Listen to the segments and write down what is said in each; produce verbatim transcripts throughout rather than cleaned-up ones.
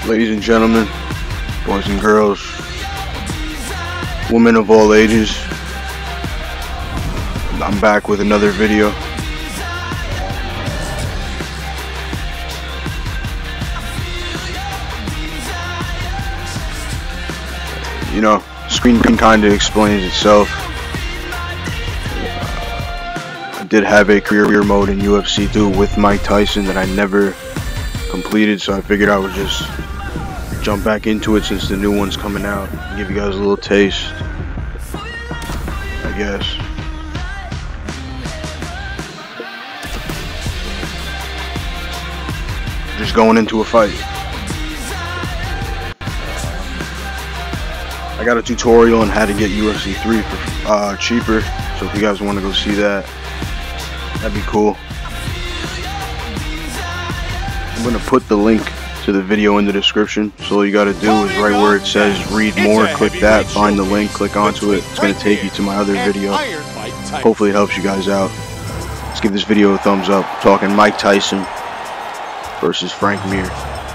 Ladies and gentlemen, boys and girls, women of all ages, I'm back with another video. You know, screen kind of explains itself. I did have a career mode in U F C two with Mike Tyson that I never completed, so I figured I would just jump back into it since the new one's coming out. Give you guys a little taste, I guess. Just going into a fight. I got a tutorial on how to get U F C three for uh, cheaper, so if you guys want to go see that, that'd be cool. I'm gonna put the link to the video in the description, so all you gotta do is right where it says read more, click that, find the link, click onto it. It's gonna take you to my other video. Hopefully it helps you guys out. Let's give this video a thumbs up. I'm talking Mike Tyson versus Frank Mir.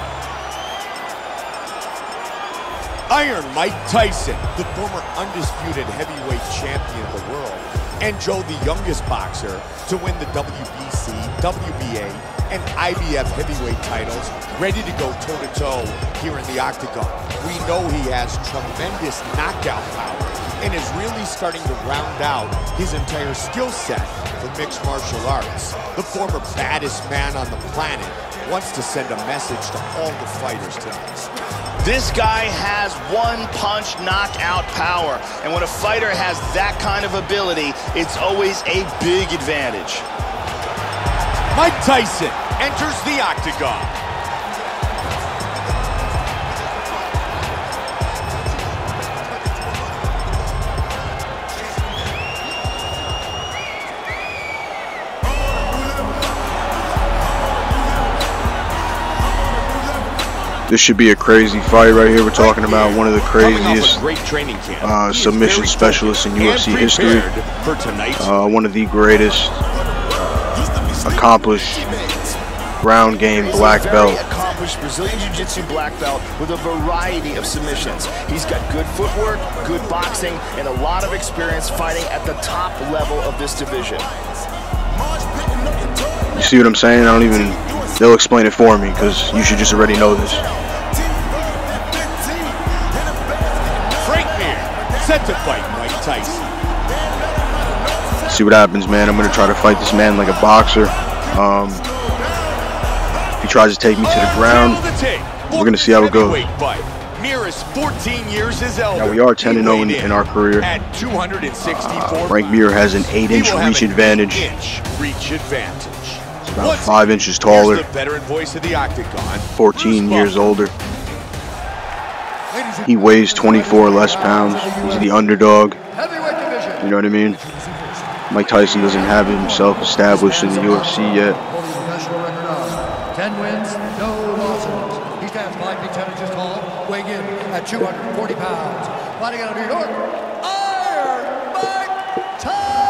Iron Mike Tyson, the former undisputed heavyweight champion of the world, and Joe, the youngest boxer to win the W B C, W B A, and I B F heavyweight titles, ready to go toe-to-toe here in the octagon. We know he has tremendous knockout power and is really starting to round out his entire skill set for mixed martial arts. The former baddest man on the planet wants to send a message to all the fighters tonight. This guy has one-punch knockout power, and when a fighter has that kind of ability, it's always a big advantage. Mike Tyson enters the octagon. This should be a crazy fight right here. We're talking about one of the craziest uh, submission specialists in U F C history. Uh, one of the greatest uh, accomplished ground game black belt. Accomplished Brazilian Jiu-Jitsu black belt with a variety of submissions. He's got good footwork, good boxing, and a lot of experience fighting at the top level of this division. You see what I'm saying? I don't even... They'll explain it for me, because you should just already know this. Frank Mir, set to fight Mike Tyson. See what happens, man. I'm going to try to fight this man like a boxer. Um, if he tries to take me to the ground, we're going to see how it goes. Mir is fourteen years his elder. Now, we are ten and oh in, in our career. At two hundred sixty-four uh, Frank Mir has an eight inch reach advantage. Inch reach advantage. About five inches taller, the veteran voice of the octagon, fourteen years older. He weighs twenty-four less pounds. He's the underdog. You know what I mean? Mike Tyson doesn't have himself established in the U F C yet. ten wins, no losses. He stands five feet ten inches tall, weighing in at two hundred forty pounds. Fighting out of New York, Iron Mike Tyson.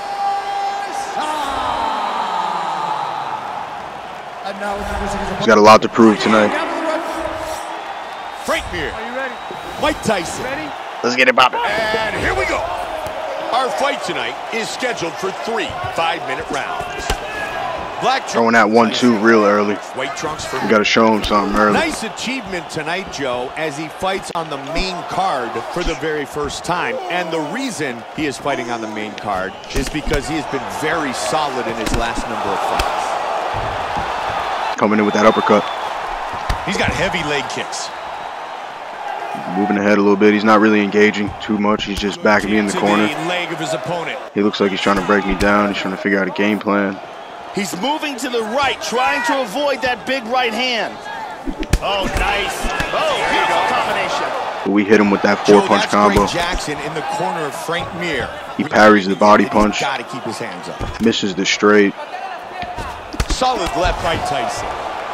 He's got a lot to prove tonight. Frank Mir, are you ready? Mike Tyson, ready? Let's get it poppin'. And here we go. Our fight tonight is scheduled for three five-minute rounds. Black throwing that one two real early. White trunks for you got to show him something early. Nice achievement tonight, Joe, as he fights on the main card for the very first time. And the reason he is fighting on the main card is because he has been very solid in his last number of fights. Coming in with that uppercut. He's got heavy leg kicks. Moving ahead a little bit. He's not really engaging too much. He's just backing me in the corner. Leg of his opponent. He looks like he's trying to break me down. He's trying to figure out a game plan. He's moving to the right, trying to avoid that big right hand. Oh, nice. Oh, beautiful combination. But we hit him with that four-punch combo. Jackson in the corner of Frank Mir. He parries the body punch. Got to keep his hands up. Misses the straight. Solid left by Tyson.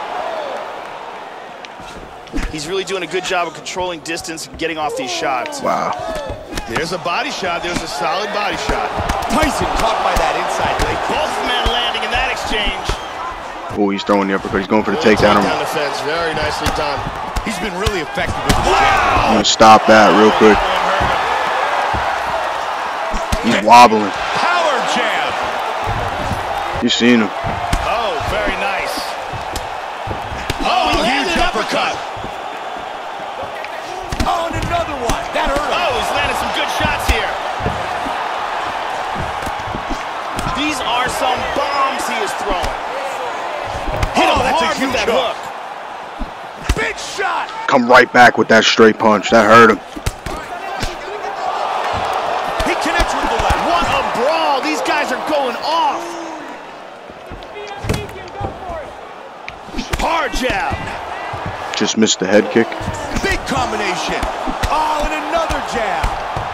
He's really doing a good job of controlling distance and getting off these shots. Wow. There's a body shot. There's a solid body shot. Tyson caught by that inside leg. Both men landing in that exchange. Oh, he's throwing the uppercut. He's going for the takedown. Down the fence. Very nicely done. He's been really effective with the I'm jab. gonna stop that real quick. He's wobbling. Power jab. You seen him. Oh, very nice. Oh, he landed an uppercut. Oh, and another one. That hurt him. Oh, he's landed some good shots here. These are some bombs he is throwing. Hit Oh, him that's a hard with huge that hook. hook. Big shot. Come right back with that straight punch. That hurt him. He connects with the left. What a brawl. These guys are going off. Hard jab. Just missed the head kick. Big combination. Oh, and another jab.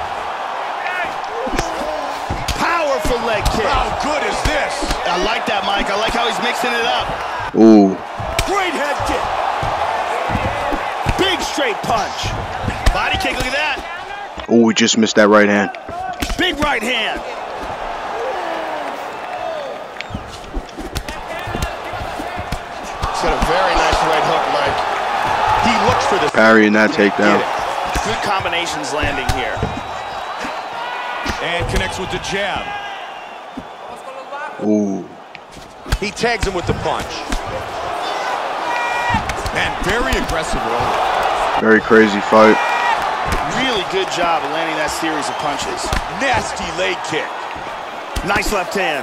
Powerful leg kick. How good is this? I like that, Mike. I like how he's mixing it up. Ooh. Great head kick. Big straight punch. Body kick, look at that. Ooh, we just missed that right hand. Big right hand. He's got a very nice right hook, Mike. He looks for the Parrying that takedown. Good combinations landing here. and connects with the jab. Ooh. He tags him with the punch. And very aggressive early. Very crazy fight. Really good job of landing that series of punches. Nasty leg kick. Nice left hand.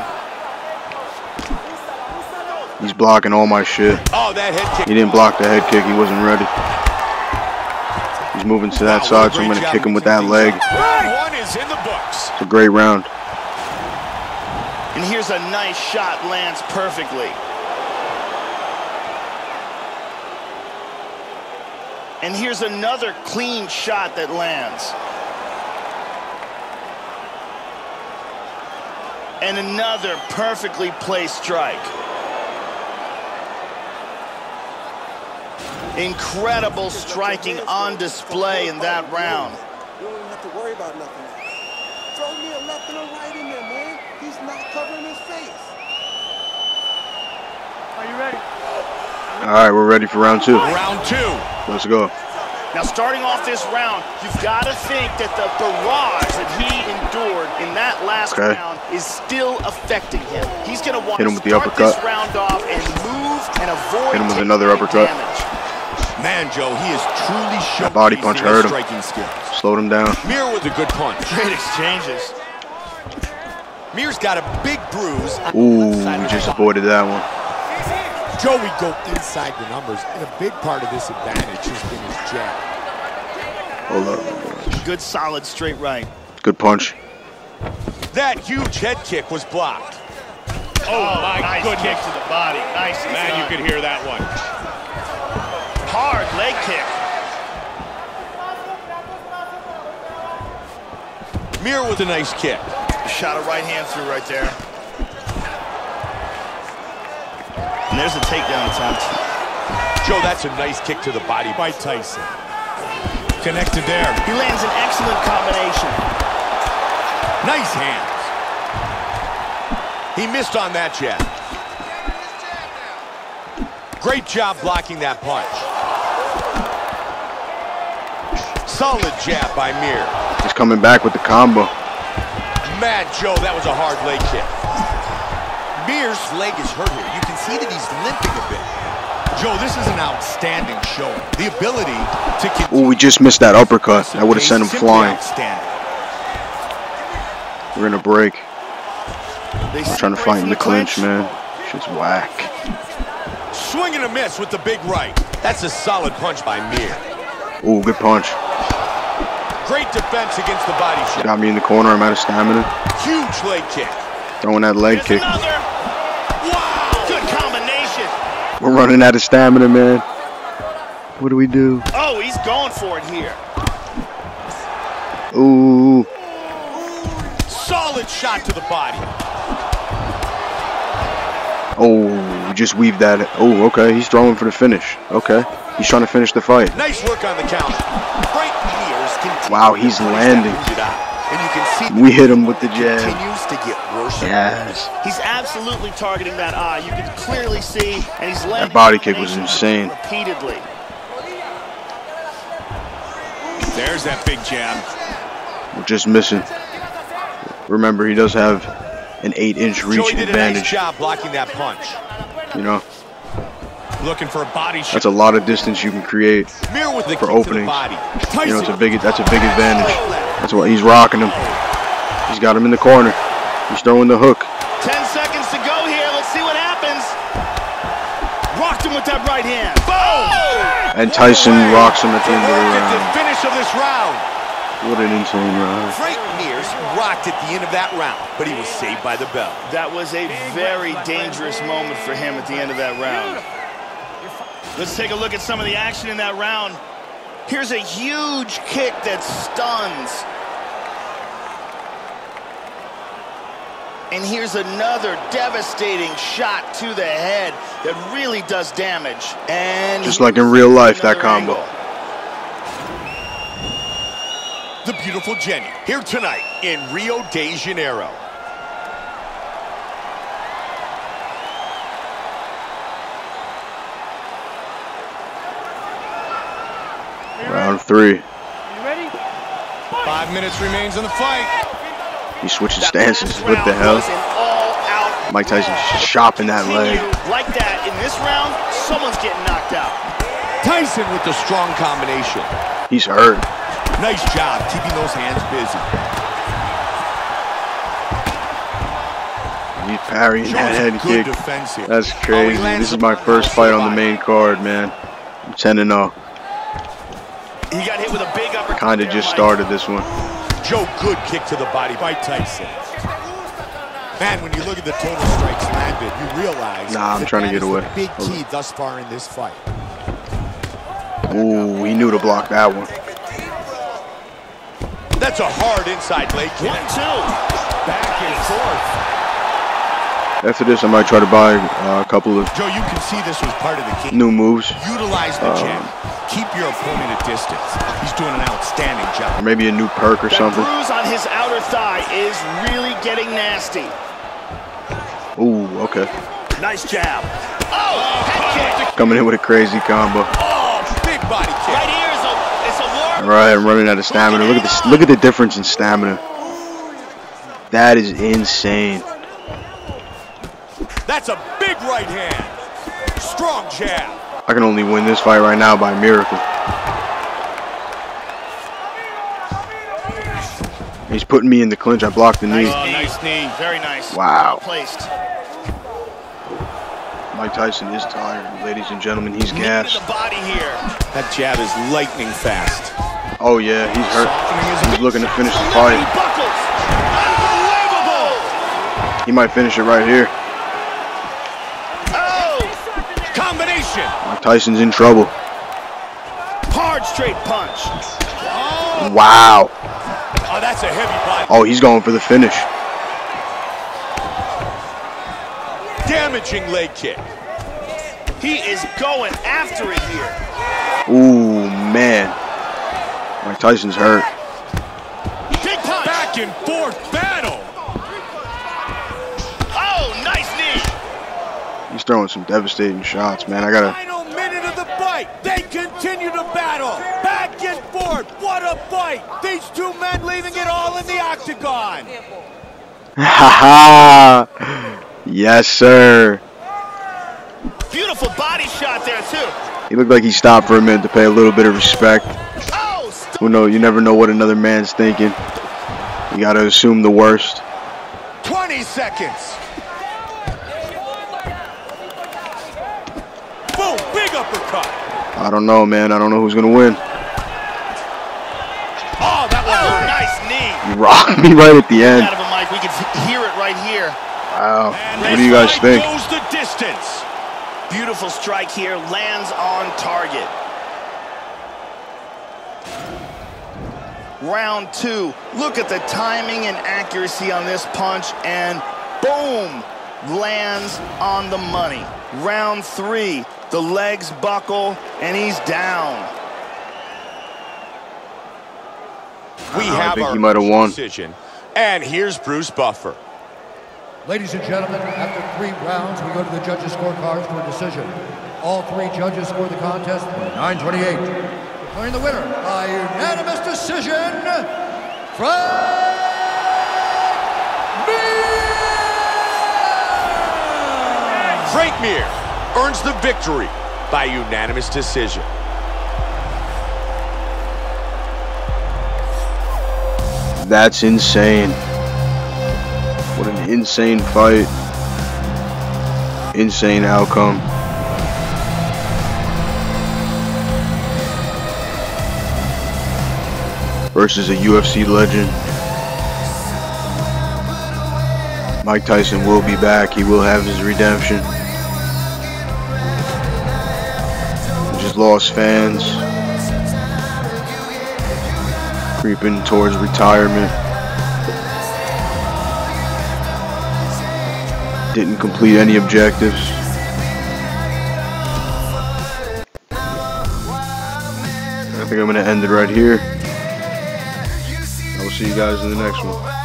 He's blocking all my shit. Oh, that head kick. He didn't block the head kick. He wasn't ready. He's moving to that Wow, side, so I'm going to kick him with that leg. Round one is in the books. It's a great round. And here's a nice shot, lands perfectly. And here's another clean shot that lands. And another perfectly placed strike. Incredible striking on display in that round. You don't even have to worry about nothing. Throw me a left and a right in there, man. He's not covering his face. Are you ready? All right, we're ready for round two. Round two. Let's go. Now, starting off this round, you've got to think that the barrage that he endured in that last Okay. round is still affecting him. He's going to want Hit to him with the start uppercut. this round off and move and avoid Hit him with taking another any uppercut. damage. Man, Joe, he is truly showing body punch hurt him. striking skills. Slowed him down. Mir with a good punch. Great exchanges. Mir's got a big bruise. on the Ooh, left side we of just the body. avoided that one. Joe, we go inside the numbers, and a big part of this advantage has been his jab. Hold up. Good, solid, straight right. Good punch. That huge head kick was blocked. Oh, my nice goodness. kick to the body. Nice. Man, you could hear that one. Hard leg kick. Mir with a nice kick. Shot a right hand through right there. And there's a takedown attempt. Joe, that's a nice kick to the body by Tyson. Connected there. He lands an excellent combination. Nice hands. He missed on that jab. Great job blocking that punch. Solid jab by Mir. He's coming back with the combo. Man, Joe, that was a hard leg kick. Mir's leg is hurt here. You can see that he's limping a bit. Joe, this is an outstanding showing. The ability to continue. Ooh, we just missed that uppercut. That would have sent him Simply flying. outstanding. We're gonna break. They I'm trying to fight in the clinch, man. Shit's whack. Swing and a miss with the big right. That's a solid punch by Mir. Ooh, good punch. Great defense against the body shot. Got me in the corner. I'm out of stamina. Huge leg kick. Throwing that leg Here's kick. another. Wow. Good combination. We're running out of stamina, man. What do we do? Oh, he's going for it here. Ooh. Solid shot to the body. Oh, we just weaved that. Oh, okay. He's throwing for the finish. Okay. He's trying to finish the fight. Nice work on the counter. Frank Mir's continuing Wow, he's to push that landing. wounded eye. And you can see We hit him with the jab. continues to get worse. Yes. He's absolutely targeting that eye. You can clearly see, and he's landing body kick was combinations insane. repeatedly. There's that big jab. We're just missing. Remember, he does have an eight-inch reach Joey did advantage. a nice job blocking that punch. You know, looking for a body shot. that's a lot of distance you can create Mirror with the for kick to the openings. body. You know, it's a big. That's a big advantage. That's why he's rocking him. He's got him in the corner. He's throwing the hook. Ten seconds to go here. Let's see what happens. Rocked him with that right hand. Boom! And Tyson rocks him at the end of the At the round. finish of this round. What an insane round. Frank Mears rocked at the end of that round, but he was saved by the bell. That was a very dangerous moment for him at the end of that round. Let's take a look at some of the action in that round. Here's a huge kick that stuns. And here's another devastating shot to the head that really does damage. And Just like in real life, that combo. Angle. The beautiful Jenny, here tonight in Rio de Janeiro. Round three. Five minutes remains in the fight. He switching stances. What the hell? Mike Tyson's chopping that leg. Like that, in this round, someone's getting knocked out. Tyson with the strong combination. He's hurt. Nice job keeping those hands busy. He's parrying that head Good kick. defense here. That's Oh, crazy. he lands This is my first fight on the main card, man. I'm ten and oh. He got hit with a big uppercut. Kind of there, just Mike. started this one. Joe, good kick to the body by Tyson. Man, when you look at the total strikes landed, you realize Nah, I'm that trying to that get is away. the big key thus far in this fight. Ooh, he knew to block that one. That's a hard inside leg kick. One, two. Back and forth. After this, I might try to buy uh, a couple of Joe, you can see this was part of the key. new moves. Utilize the Um, jab. Keep your opponent at distance. He's doing an outstanding Or job. maybe a new perk or That something. bruise on his outer thigh is really getting nasty. Ooh, okay. Nice jab. Oh, head kick. Coming in with a crazy combo. Oh, big body kick. Right here is a, it's a war. All right, I'm running out of stamina. Look at this. Look at the difference in stamina. That is insane. That's a big right hand. Strong jab. I can only win this fight right now by miracle. He's putting me in the clinch. I blocked the knee. Oh, nice knee. Very nice. Wow. Well placed. Mike Tyson is tired, ladies and gentlemen. He's Knee to gassed. the body here. That jab is lightning fast. Oh yeah, he's hurt. He's looking to finish the fight. Buckles. Unbelievable. He might finish it right here. Oh, Combination. Mike Tyson's in trouble. hard straight punch. Oh, Wow. oh that's a heavy body. Oh, he's going for the finish. Damaging leg kick. He is going after it here. Ooh, man. Mike Tyson's hurt. Big punch. Back and forth battle. Oh, nice knee. He's throwing some devastating shots, man. I gotta. Final minute of the fight. They continue to battle. Back and forth. What a fight. These two men leaving it all in the octagon. Ha ha. Yes, sir. Beautiful body shot there, too. He looked like he stopped for a minute to pay a little bit of respect. Oh, Who knows? You never know what another man's thinking. You gotta assume the worst. twenty seconds. Boom, big uppercut. I don't know, man. I don't know who's gonna win. Oh, that was oh, nice knee. You rocked me right at the end. Out of him, Mike. We can hear it right here. Wow. And What this do you guys fight think? goes the distance. Beautiful strike here. Lands on target. Round two. Look at the timing and accuracy on this punch, and boom, lands on the money. Round three. The legs buckle, and he's down. We I have think our he might have won. decision. And here's Bruce Buffer. Ladies and gentlemen, after three rounds, we go to the judges' scorecards for a decision. All three judges scored the contest nine twenty-eight. Declaring the winner by unanimous decision, Frank Frank Mir earns the victory by unanimous decision. That's insane. What an insane fight. Insane outcome. Versus a U F C legend. Mike Tyson will be back. He will have his redemption. He just lost fans. Creeping towards retirement. Didn't complete any objectives. I think I'm going to end it right here. I will see you guys in the next one.